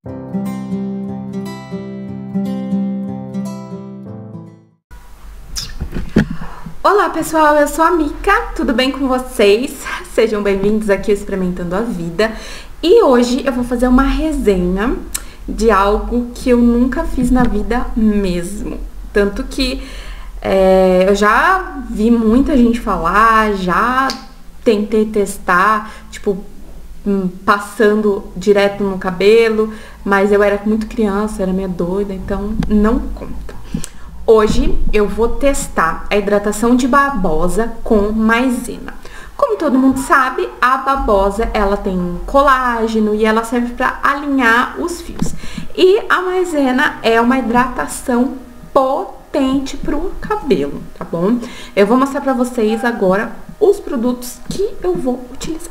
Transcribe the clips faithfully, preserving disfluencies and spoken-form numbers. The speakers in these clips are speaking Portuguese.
Olá pessoal, eu sou a Mica, tudo bem com vocês? Sejam bem-vindos aqui ao Experimentando a Vida. E hoje eu vou fazer uma resenha de algo que eu nunca fiz na vida mesmo. Tanto que é, eu já vi muita gente falar, já tentei testar, tipo, passando direto no cabelo, mas eu era muito criança, era meio doida, então não conta. Hoje eu vou testar a hidratação de babosa com maisena. Como todo mundo sabe, a babosa ela tem colágeno e ela serve para alinhar os fios. E a maisena é uma hidratação potente pro cabelo, tá bom? Eu vou mostrar para vocês agora os produtos que eu vou utilizar.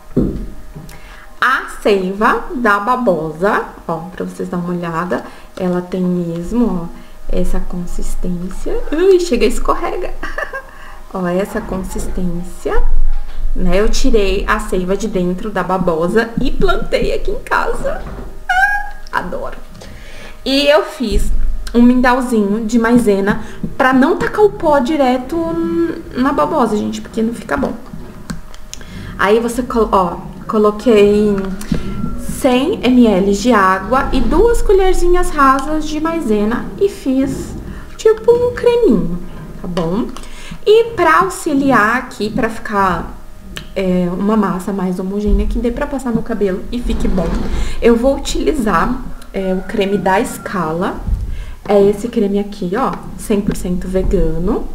A seiva da babosa, ó, para vocês darem uma olhada, ela tem mesmo, ó, essa consistência. Ui, chega e escorrega. Ó, essa consistência, né? Eu tirei a seiva de dentro da babosa e plantei aqui em casa. Ah, adoro. E eu fiz um mingauzinho de maisena pra não tacar o pó direto na babosa, gente, porque não fica bom. Aí você, ó, coloquei cem mililitros de água e duas colherzinhas rasas de maisena e fiz tipo um creminho, tá bom? E pra auxiliar aqui, pra ficar é, uma massa mais homogênea, que dê pra passar no cabelo e fique bom, eu vou utilizar é, o creme da Scala. É esse creme aqui, ó, cem por cento vegano,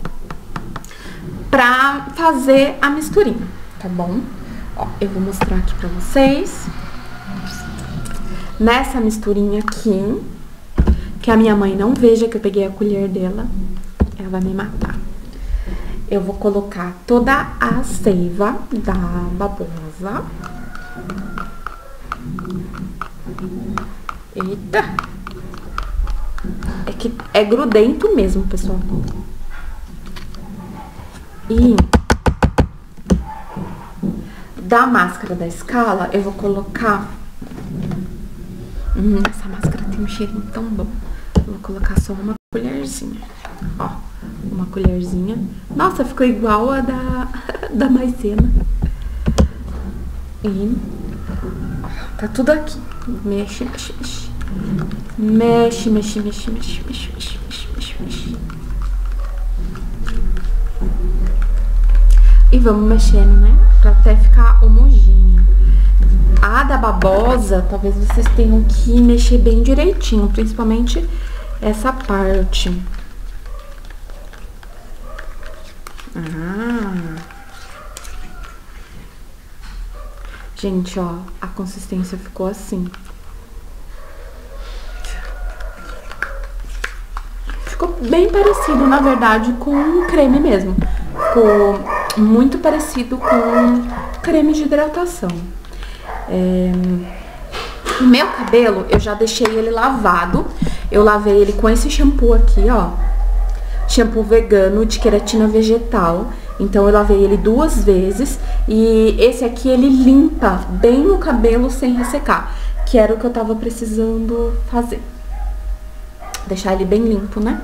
pra fazer a misturinha, tá bom? Ó, eu vou mostrar aqui pra vocês. Nessa misturinha aqui, que a minha mãe não veja que eu peguei a colher dela, ela vai me matar. Eu vou colocar toda a seiva da babosa. Eita! É que é grudento mesmo, pessoal. E da máscara da Scala, eu vou colocar... Hum, essa máscara tem um cheirinho tão bom. Eu vou colocar só uma colherzinha. Ó, uma colherzinha. Nossa, ficou igual a da, da maisena. E ó, tá tudo aqui. Mexe, mexe, mexe. Mexe, mexe, mexe, mexe, mexe, mexe, mexe, mexe, mexe. E vamos mexendo, né? Pra até ficar homogêneo. A da babosa, talvez vocês tenham que mexer bem direitinho, principalmente essa parte. Ah. Gente, ó, a consistência ficou assim. Ficou bem parecido, na verdade, com um creme mesmo. Ficou muito parecido com creme de hidratação. É... O meu cabelo, eu já deixei ele lavado. Eu lavei ele com esse shampoo aqui, ó. Shampoo vegano de queratina vegetal. Então eu lavei ele duas vezes. E esse aqui, ele limpa bem o cabelo sem ressecar, que era o que eu tava precisando fazer. Deixar ele bem limpo, né?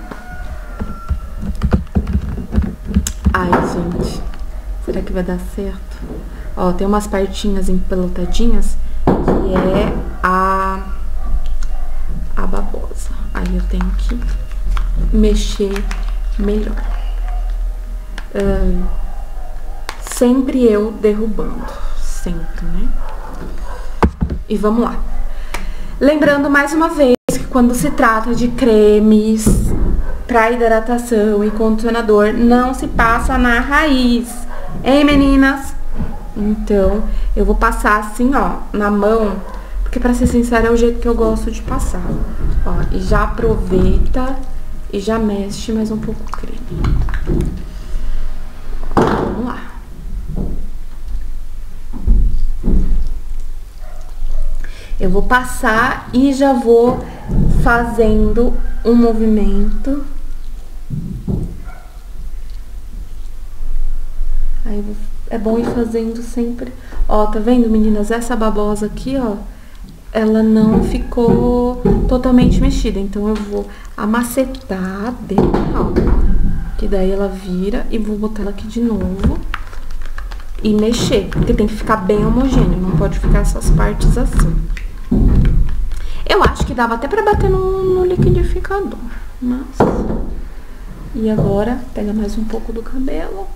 Ai, gente, será que vai dar certo? Ó, tem umas partinhas empelotadinhas, que é a, a babosa. Aí eu tenho que mexer melhor. Uh, sempre eu derrubando, sempre, né? E vamos lá. Lembrando mais uma vez que quando se trata de cremes para hidratação e condicionador, não se passa na raiz. Hein, meninas? Então, eu vou passar assim, ó, na mão, porque pra ser sincera é o jeito que eu gosto de passar. Ó, e já aproveita e já mexe mais um pouco o creme. Ó, vamos lá. Eu vou passar e já vou fazendo um movimento. Aí eu vou... É bom ir fazendo sempre. Ó, tá vendo, meninas? Essa babosa aqui, ó, ela não ficou totalmente mexida. Então eu vou amacetar bem, ó, que daí ela vira, e vou botar ela aqui de novo e mexer, porque tem que ficar bem homogêneo, não pode ficar essas partes assim. Eu acho que dava até pra bater no, no liquidificador, mas... E agora, pega mais um pouco do cabelo.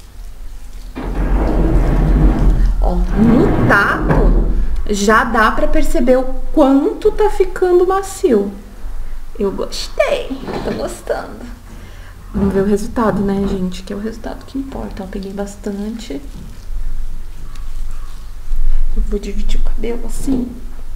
Ó, no tato, já dá pra perceber o quanto tá ficando macio. Eu gostei, tô gostando. Vamos ver o resultado, né, gente? Que é o resultado que importa. Eu peguei bastante. Eu vou dividir o cabelo assim.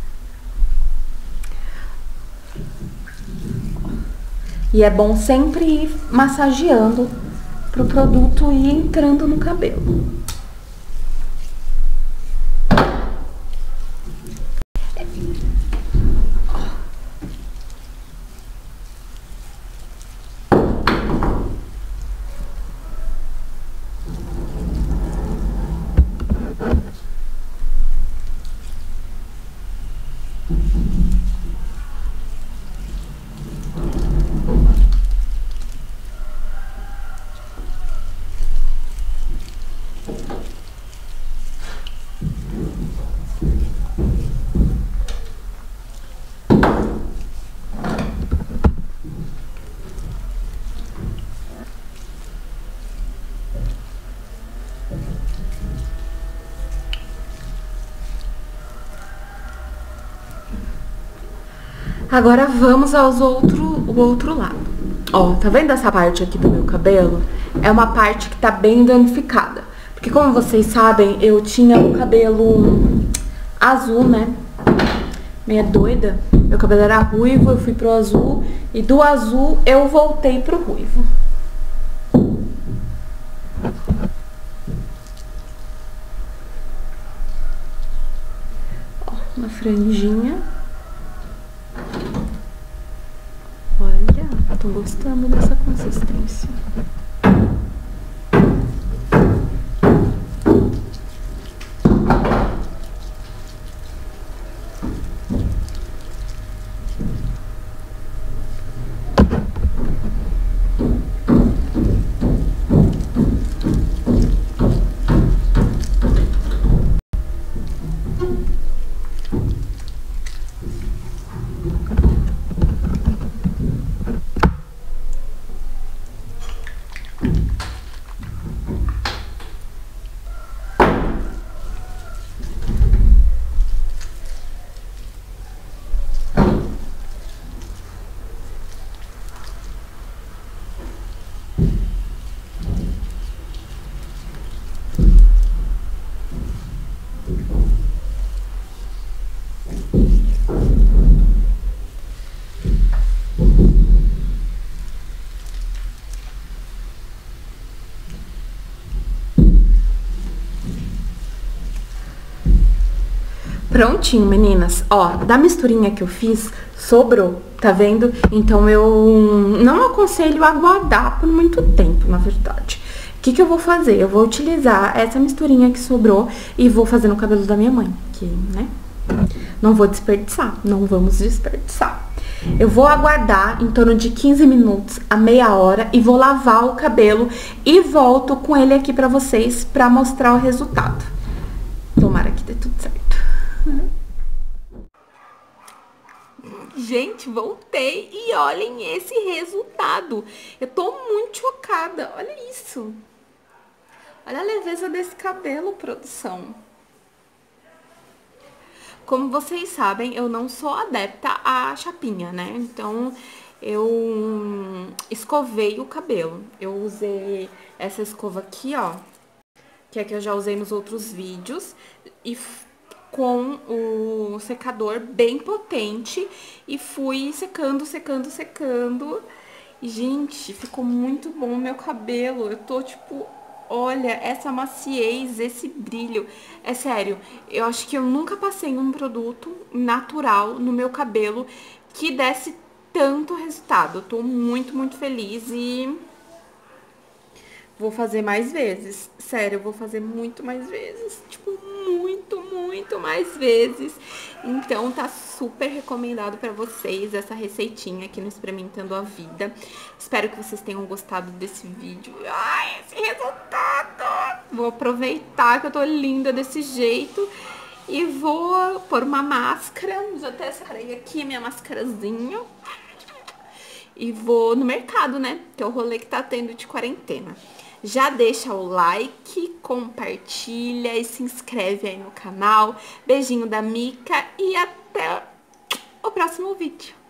E é bom sempre ir massageando pro produto ir entrando no cabelo. Agora vamos aos outro, o outro lado. Ó, tá vendo essa parte aqui do meu cabelo? É uma parte que tá bem danificada. Porque como vocês sabem, eu tinha o cabelo azul, né? Meia doida. Meu cabelo era ruivo, eu fui pro azul. E do azul eu voltei pro ruivo. Ó, uma franjinha. Olha, tô gostando dessa consistência. Prontinho, meninas. Ó, da misturinha que eu fiz, sobrou, tá vendo? Então eu não aconselho a guardar por muito tempo, na verdade. O que que eu vou fazer? Eu vou utilizar essa misturinha que sobrou e vou fazer no cabelo da minha mãe, que, né? Não vou desperdiçar, não vamos desperdiçar. Eu vou aguardar em torno de quinze minutos a meia hora e vou lavar o cabelo e volto com ele aqui pra vocês pra mostrar o resultado. Tomara que dê tudo certo. Gente, voltei e olhem esse resultado. Eu tô muito chocada, olha isso. Olha a leveza desse cabelo, produção. Como vocês sabem, eu não sou adepta à chapinha, né? Então, eu escovei o cabelo. Eu usei essa escova aqui, ó, que é que eu já usei nos outros vídeos, e com o secador bem potente, e fui secando, secando, secando. E, gente, ficou muito bom o meu cabelo. Eu tô, tipo, olha, essa maciez, esse brilho. É sério, eu acho que eu nunca passei um produto natural no meu cabelo que desse tanto resultado. Eu tô muito, muito feliz e vou fazer mais vezes. Sério, eu vou fazer muito mais vezes. Tipo, muito, muito mais vezes. Então, tá super recomendado pra vocês essa receitinha aqui no Experimentando a Vida. Espero que vocês tenham gostado desse vídeo. Ai, esse resultado! Vou aproveitar que eu tô linda desse jeito. E vou pôr uma máscara. Já até separei aqui a minha máscarazinha. E vou no mercado, né? Que é o rolê que tá tendo de quarentena. Já deixa o like, compartilha e se inscreve aí no canal. Beijinho da Mica e até o próximo vídeo.